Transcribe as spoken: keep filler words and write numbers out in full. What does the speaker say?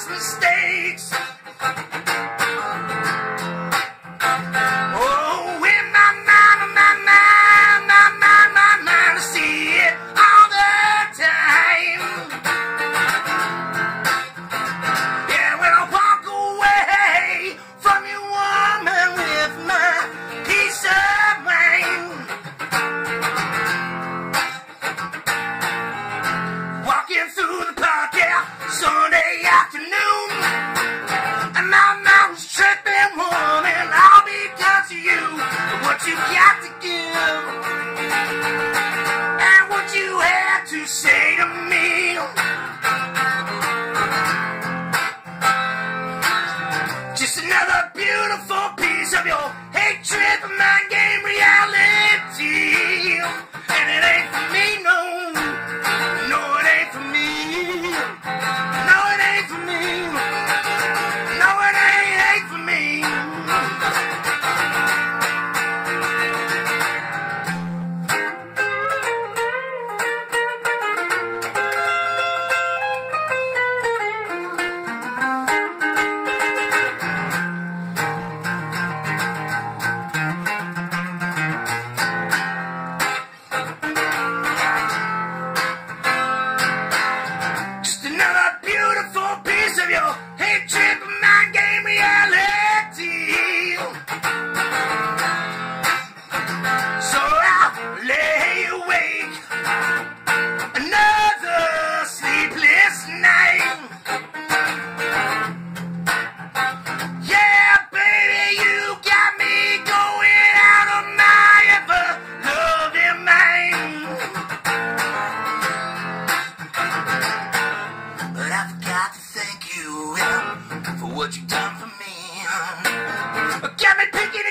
past mistakes. Oh, in my mind, my mind, my mind, my mind, I see it all the time. Yeah, when I walk away from you, woman, with my peace of mind. Walking through the park, yeah, Sunday afternoon, and my mind's tripping, woman, all because of you. What you got to give, and what you had to say to me. Just another beautiful piece of your hatred for my game reality. And it ain't for me, no. No, it ain't for me. No, it ain't for me. No, it ain't, ain't for me. Just another beautiful piece of your hatred for mind game reality. So I'll lay awake another sleepless night. Yeah, baby, you got me going out of my ever-loving mind. But I forgot to thank you, yeah, for what you've done for me. Got me picking